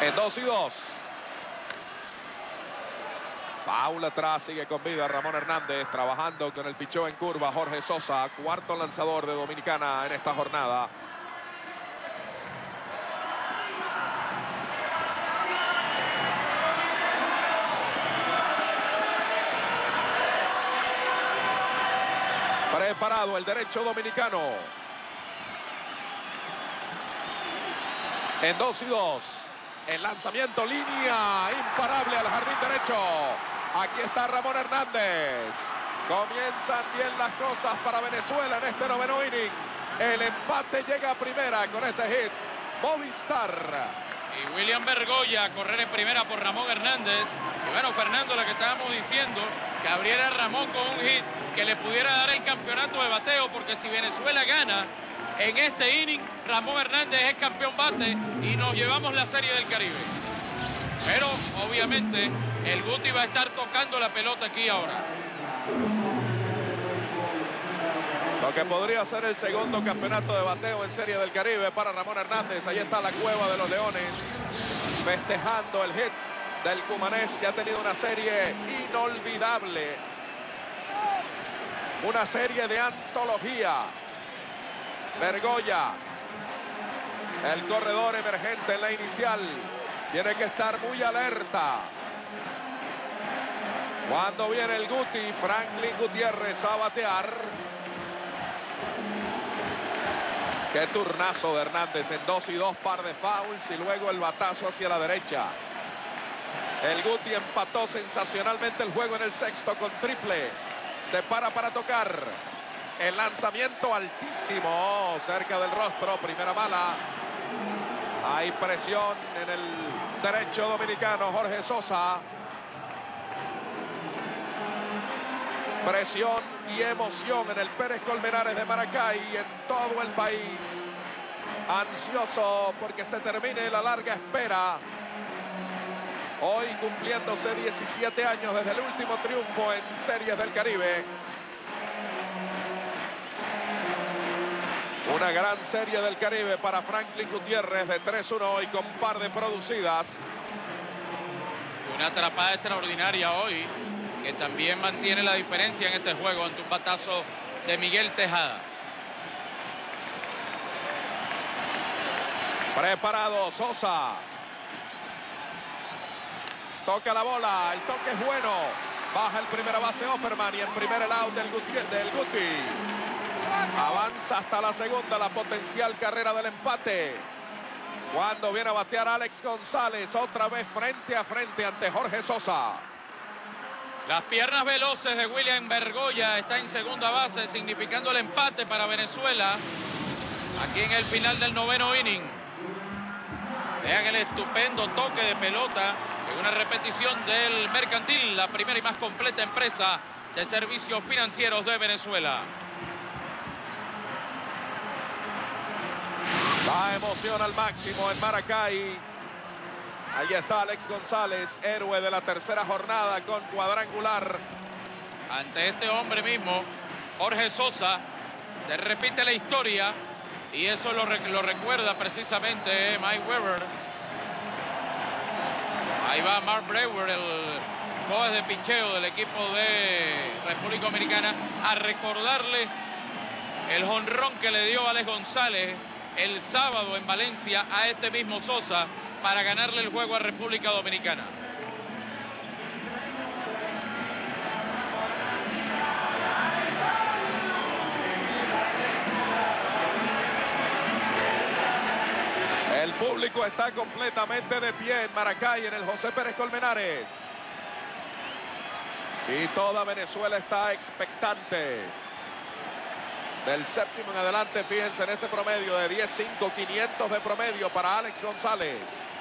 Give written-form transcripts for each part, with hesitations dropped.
En 2-2. Foul atrás, sigue con vida Ramón Hernández, trabajando con el picheo en curva. Jorge Sosa, cuarto lanzador de Dominicana en esta jornada. Preparado el derecho dominicano. En 2-2. El lanzamiento, línea imparable al jardín derecho. Aquí está Ramón Hernández. Comienzan bien las cosas para Venezuela en este noveno inning. El empate llega a primera con este hit. Movistar. Y William Bergoya a correr en primera por Ramón Hernández. Y bueno, Fernando, lo que estábamos diciendo, que abriera Ramón con un hit que le pudiera dar el campeonato de bateo, porque si Venezuela gana en este inning, Ramón Hernández es campeón bate y nos llevamos la Serie del Caribe. Pero obviamente el Guti va a estar tocando la pelota aquí ahora. Lo que podría ser el segundo campeonato de bateo en Serie del Caribe para Ramón Hernández. Ahí está la cueva de los Leones, festejando el hit del cumanés, que ha tenido una serie inolvidable. Una serie de antología. Bergoya, el corredor emergente en la inicial, tiene que estar muy alerta. Cuando viene el Guti, Franklin Gutiérrez a batear. Qué turnazo de Hernández en 2-2, par de fouls y luego el batazo hacia la derecha. El Guti empató sensacionalmente el juego en el sexto con triple. Se para tocar. El lanzamiento altísimo, cerca del rostro, primera bala. Hay presión en el derecho dominicano, Jorge Sosa. Presión y emoción en el Pérez Colmenares de Maracay y en todo el país. Ansioso porque se termine la larga espera. Hoy cumpliéndose 17 años desde el último triunfo en Series del Caribe. Una gran Serie del Caribe para Franklin Gutiérrez de 3-1 y con par de producidas. Una atrapada extraordinaria hoy, que también mantiene la diferencia en este juego ante un batazo de Miguel Tejada. Preparado Sosa. Toca la bola, el toque es bueno. Baja el primera base Offerman y el primer out del Guti. Avanza hasta la segunda, la potencial carrera del empate. Cuando viene a batear Alex González, otra vez frente a frente ante Jorge Sosa. Las piernas veloces de William Bergoya está en segunda base, significando el empate para Venezuela. Aquí en el final del noveno inning. Vean el estupendo toque de pelota en una repetición del Mercantil, la primera y más completa empresa de servicios financieros de Venezuela. La emoción al máximo en Maracay. Ahí está Alex González, héroe de la tercera jornada con cuadrangular. Ante este hombre mismo, Jorge Sosa, se repite la historia y eso lo recuerda precisamente Mike Weber. Ahí va Mark Brewer, el coach de picheo del equipo de República Dominicana, a recordarle el jonrón que le dio Alex González el sábado en Valencia a este mismo Sosa para ganarle el juego a República Dominicana. El público está completamente de pie en Maracay, en el José Pérez Colmenares. Y toda Venezuela está expectante. Del séptimo en adelante, fíjense en ese promedio de 10-5, 500 de promedio para Alex González.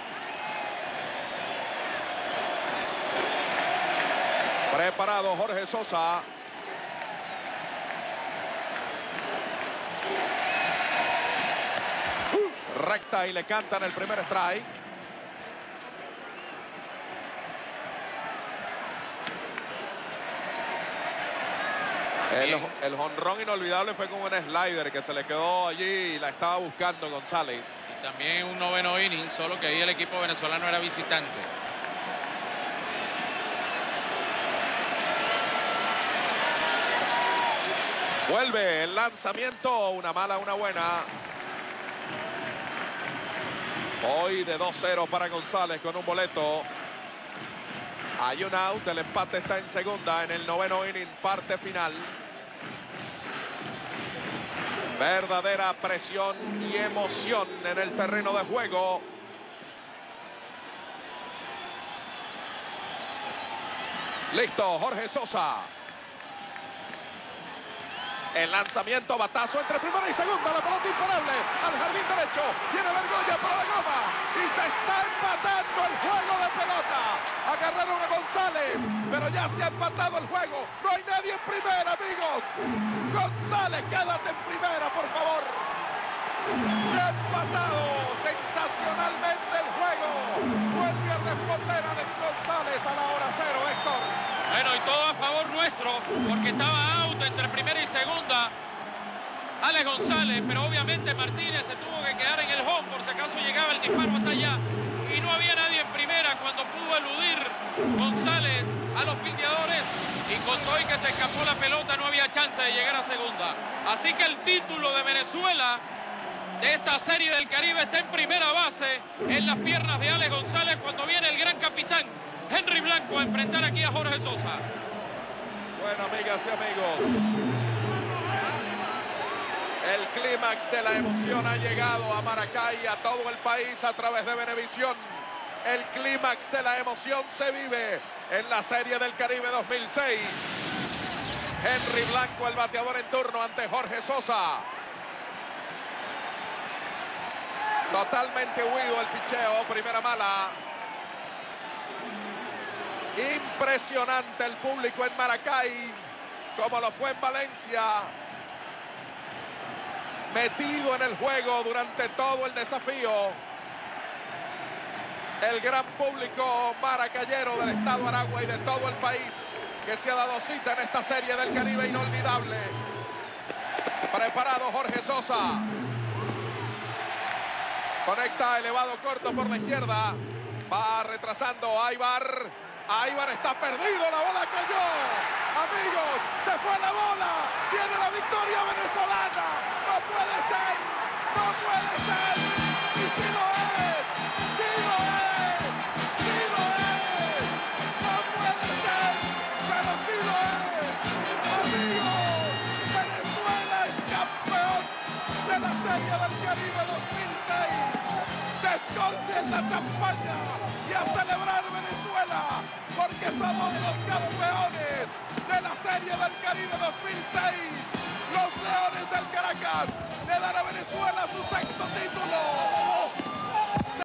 Preparado Jorge Sosa. Recta y le cantan el primer strike. El jonrón inolvidable fue con un slider que se le quedó allí y la estaba buscando González. también un noveno inning, solo que ahí el equipo venezolano era visitante. Vuelve el lanzamiento, una mala, una buena. Hoy de 2-0 para González con un boleto. Hay un out, el empate está en segunda en el noveno inning, parte final. Verdadera presión y emoción en el terreno de juego. Listo, Jorge Sosa. El lanzamiento, batazo entre primera y segunda, la pelota imparable al jardín derecho, viene Bergolla para la goma y se está empatando el juego de pelota. Agarraron a González, pero ya se ha empatado el juego. No hay nadie en primera, amigos. González, quédate en primera, por favor. Se ha empatado sensacionalmente el juego. Vuelve a responder Alex González a la hora cero, Héctor. Bueno, y todo a favor nuestro, porque estaba out entre primera y segunda Alex González, pero obviamente Martínez se tuvo que quedar en el home por si acaso llegaba el disparo hasta allá. Y no había nadie en primera cuando pudo eludir González a los fildeadores. Y con todo y que se escapó la pelota, no había chance de llegar a segunda. Así que el título de Venezuela de esta serie del Caribe está en primera base en las piernas de Alex González cuando viene el gran capitán Henry Blanco a enfrentar aquí a Jorge Sosa. Bueno, amigas y amigos, el clímax de la emoción ha llegado a Maracay, a todo el país a través de Venevisión. El clímax de la emoción se vive en la Serie del Caribe 2006. Henry Blanco, el bateador en turno ante Jorge Sosa. Totalmente huido el picheo, primera mala. Impresionante el público en Maracay, como lo fue en Valencia. Metido en el juego durante todo el desafío. El gran público maracayero del estado Aragua y de todo el país que se ha dado cita en esta Serie del Caribe inolvidable. Preparado Jorge Sosa. Conecta elevado corto por la izquierda. Va retrasando Aybar. Aybar está perdido, la bola cayó. Amigos, se fue la bola. Viene la victoria venezolana. No puede ser, no puede ser. Y si lo es, si lo es, si lo es. No puede ser, pero si lo es. Amigos, Venezuela es campeón de la Serie del Caribe 2006. Descorten la champaña y a celebrar Venezuela, porque somos los campeones de la Serie del Caribe 2006. Los Leones del Caracas le dan a Venezuela su sexto título.